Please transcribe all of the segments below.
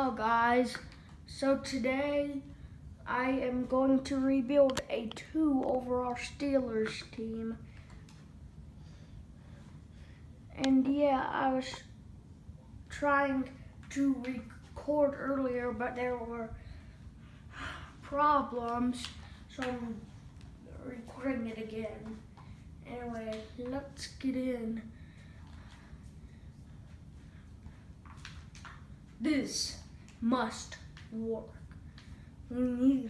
Hello guys, so today I am going to rebuild a 2 overall Steelers team. And yeah, I was trying to record earlier, but there were problems, so I'm recording it again. Anyway, let's get in. This must work. We need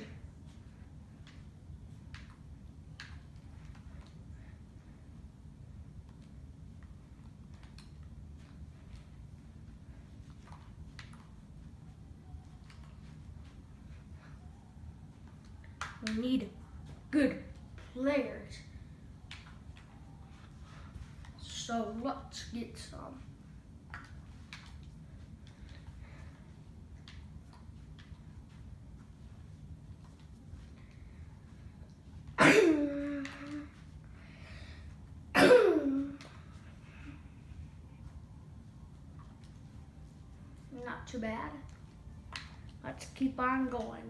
good players. So let's get some. Not too bad. Let's keep on going.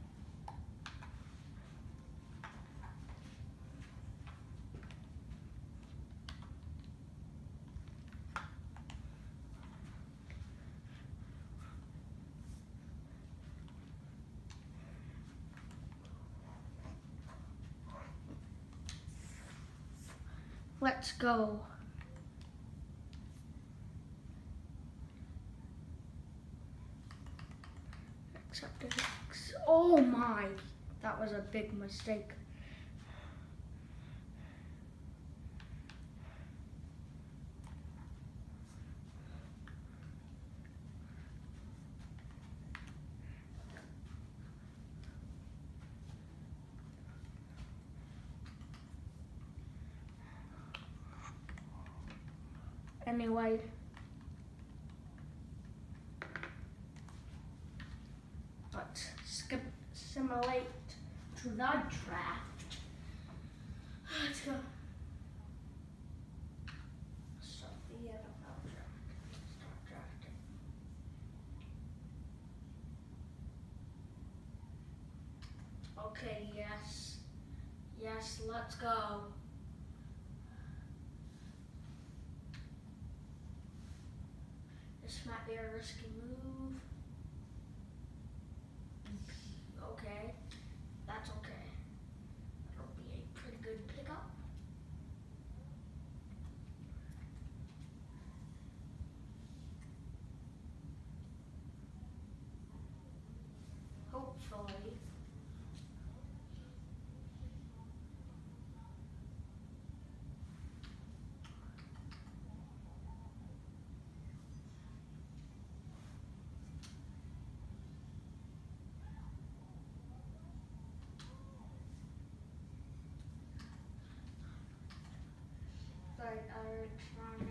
Let's go. Except it's, oh my, that was a big mistake. Anyway, let's simulate to the draft. Let's go. So the NFL draft. Start drafting. Okay, yes. Yes, let's go. This might be a risky move. Okay, that's okay. That'll be a pretty good pickup. Hopefully. Right, trying.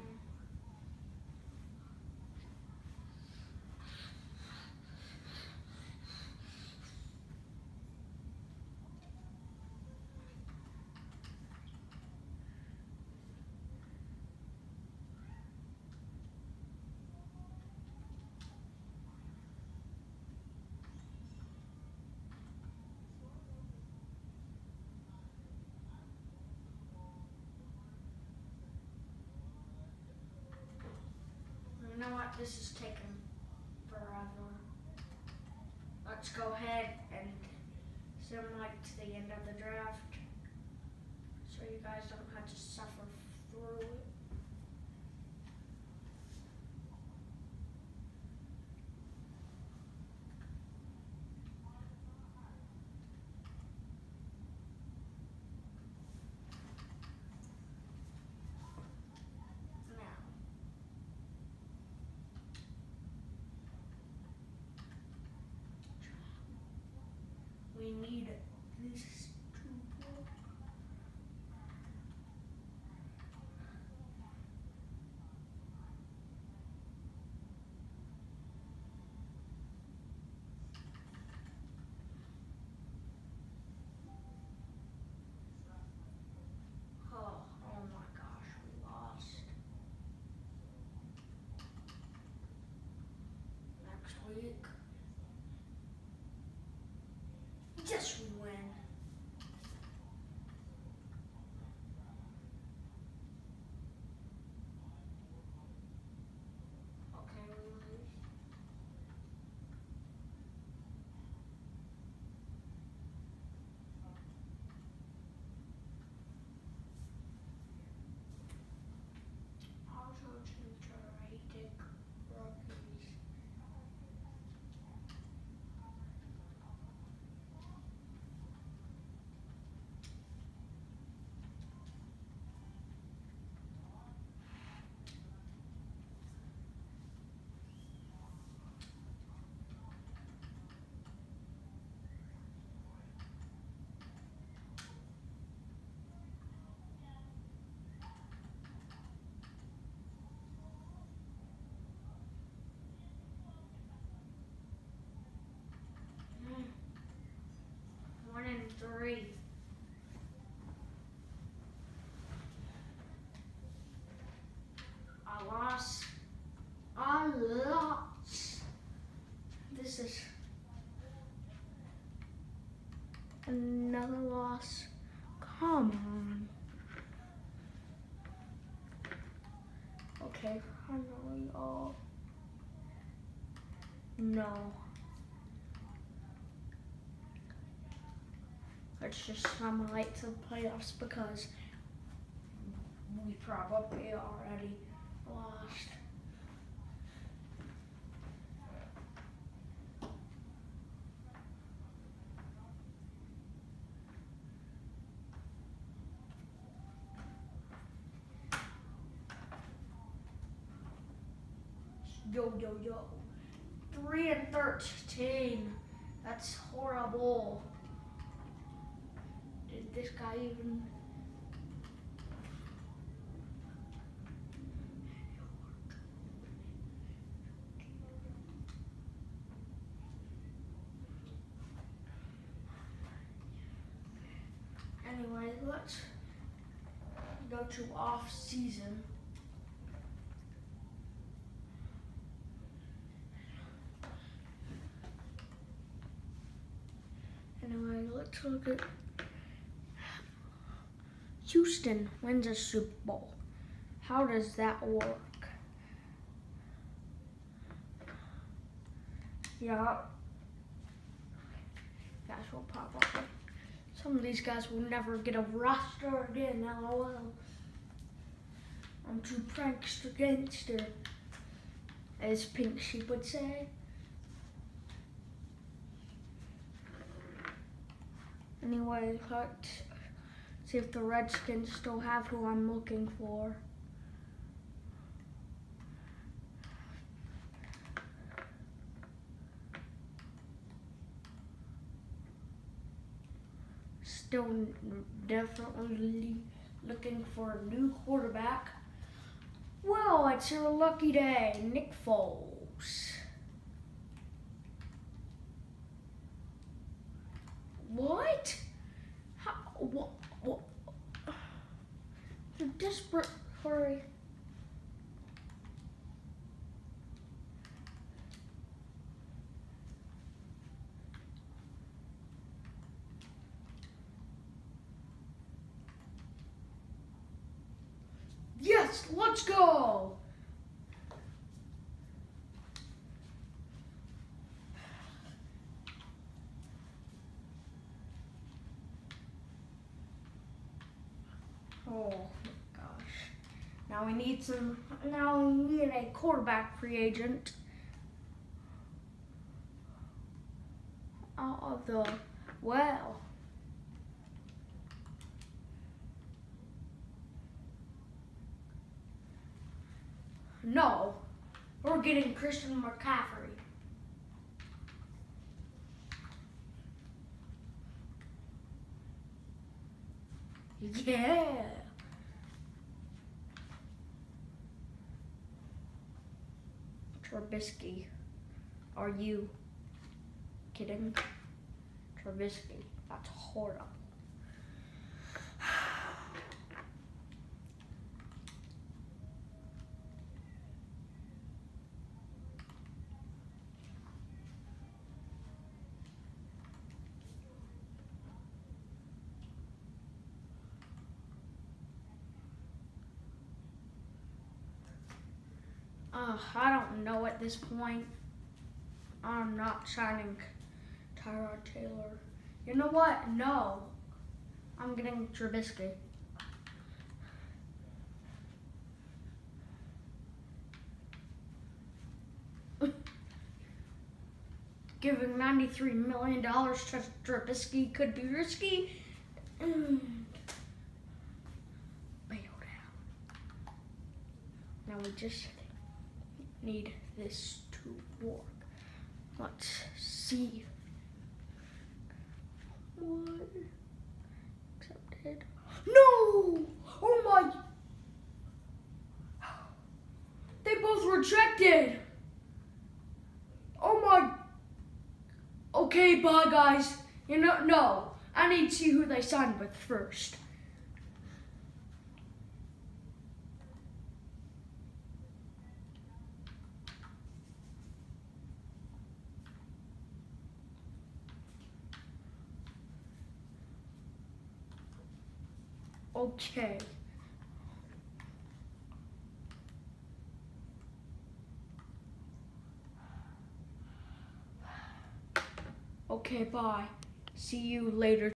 You know what? This is taking forever. Let's go ahead and simulate to the end of the draft so you guys don't have to suffer through it. We need these two. Oh my gosh, we lost. Next week. loss. This is another loss. Come on. Okay, finally, oh. No. Let's just simulate the playoffs because we probably already lost. Yo, yo, yo. 3-13. That's horrible. Did this guy even... Anyway, let's go to off season. Anyway, let's look at Houston wins a Super Bowl. How does that work? Yeah. Guys will pop up. Some of these guys will never get a roster again, LOL. I'm too prankster gangster, as Pink Sheep would say. Anyway, let's see if the Redskins still have who I'm looking for. Still definitely looking for a new quarterback. Well, it's your lucky day, Nick Foles. What? How? What? They're desperate for a... Yes, let's go! Oh my gosh. Now we need a quarterback free agent. Out of the well. No, we're getting Christian McCaffrey. Yeah. Trubisky, are you kidding? Trubisky, that's horrible. I don't know at this point. I'm not signing Tyrod Taylor. You know what? No. I'm getting Trubisky. Giving $93 million to Trubisky could be risky. And bailed out. Now we just need this to work. Let's see. What? Accepted. No! Oh my! They both rejected. Oh my! Okay, bye guys. You know, no. I need to see who they signed with first. Okay. Okay, bye. See you later.